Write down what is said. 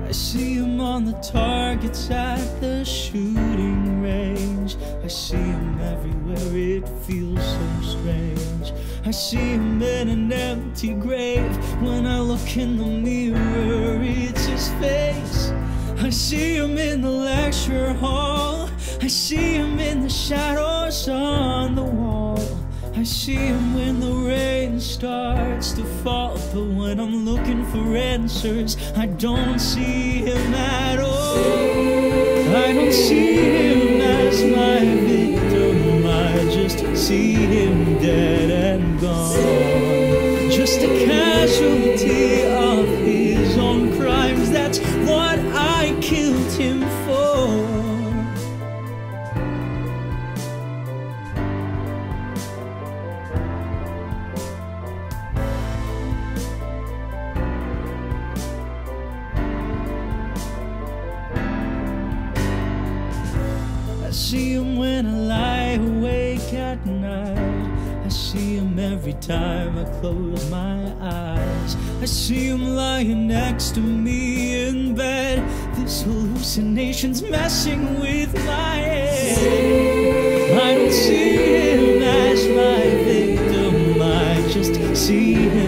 I see him on the targets at the shooting range. I see him everywhere, it feels so strange. I see him in an empty grave. When I look in the mirror, it's his face. I see him in the lecture hall. I see him in the shadows on the wall. I see him when the rain starts to fall. But when I'm looking for answers, I don't see him at all. I don't see him as my victim, I just see him dead and gone. Just a casualty of his own crimes, that's what I killed him for. I see him when I lie awake at night. I see him every time I close my eyes. I see him lying next to me in bed. This hallucination's messing with my head. I don't see him as my victim, I just see him